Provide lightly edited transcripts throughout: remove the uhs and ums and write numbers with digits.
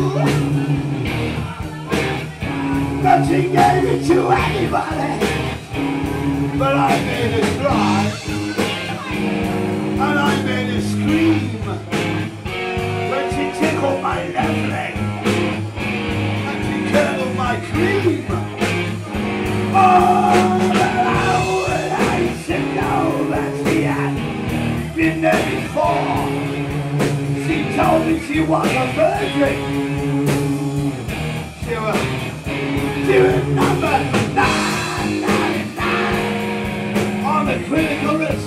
But she gave it to anybody. But I made her cry. And I made her scream. When she tickled my left leg. And she curdled my cream. Oh, but how would I should know that she had been there before. She told me she was a virgin. She was number 999 on the critical list.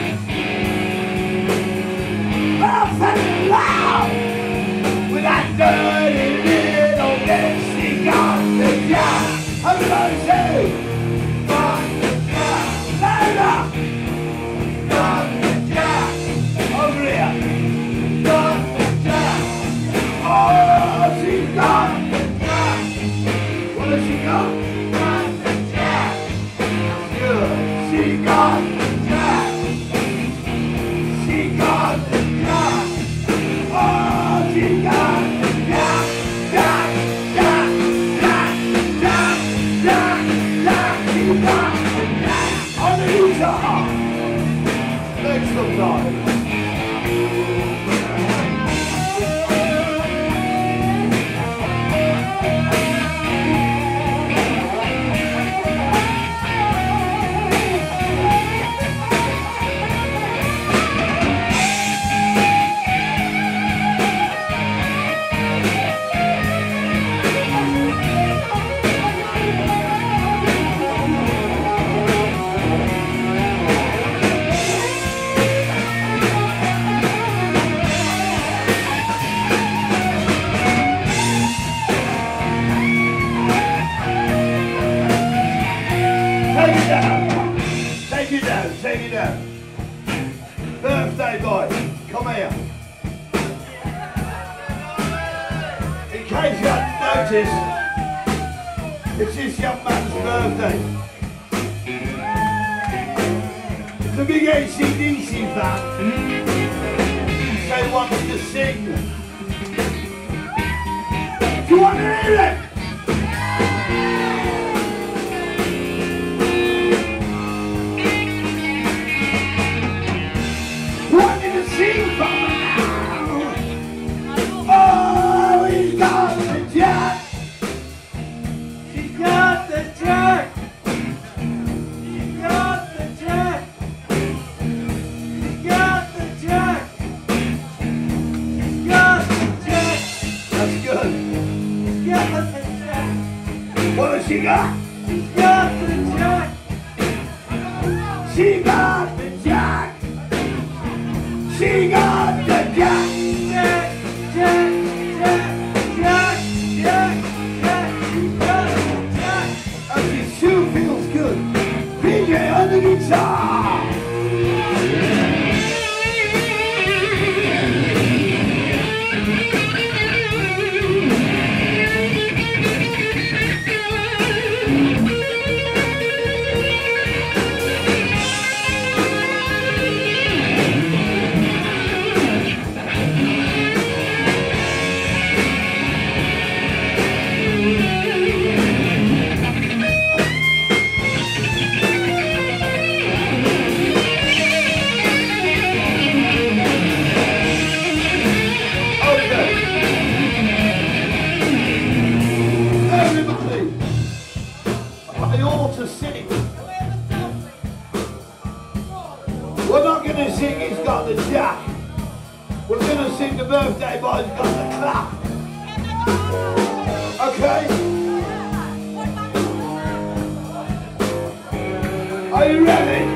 But I fell in love with that dirty little bitch. She got the job. Everybody say, got the job. Louder. Got the job. Over here. Got the job. Oh, she got the job. What has she got? Got the job. Good. She got the job. She got the job. Oh, she got the job. Job, job, job, job, job, job. She got the job. On the guitar. Next sometime. Take it down. Birthday boy, come here. In case you hadn't noticed, it's this young man's birthday. It's a big AC/DC fan. So he wants to sing. Do you want to hear it? Sing for me now. Oh, he's got the jack. She's got the jack. She's got the jack. She's got the jack. She's got the jack. That's good. She's got the jack. What has she got? She's got the jack. She got the jack. She got the jack, jack, jack, jack, jack, jack, jack. She got the jack. And she sure feels good. PJ on the guitar. We're not going to sing He's Got the Jack. We're going to sing The Birthday Boy's Got the Clap. Okay? Are you ready?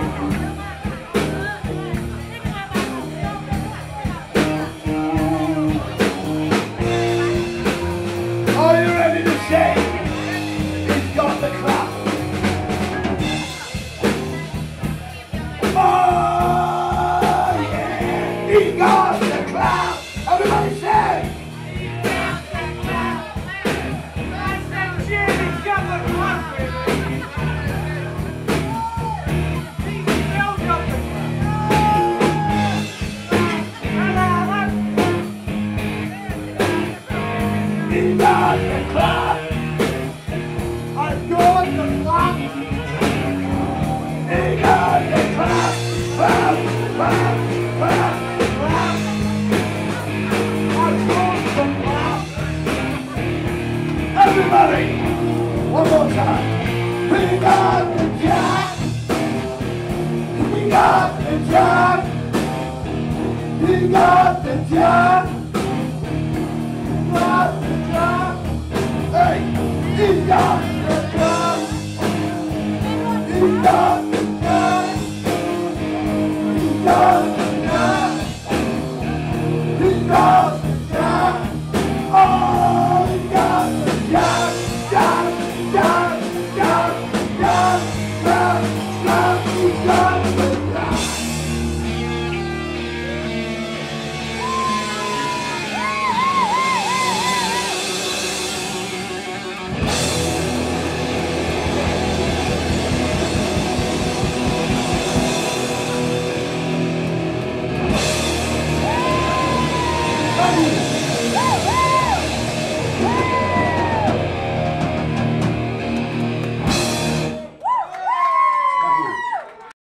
Are you ready to sing He's Got the Clap? He got the clap. Everybody say. He got the clap. That's the Jimmy got the clap, baby. He got the clap. I've got the clap. He got the clap. Clap, clap, clap, clap. I've got the clap. Everybody, one more time. He got the jack. He got the jack. He got the jack.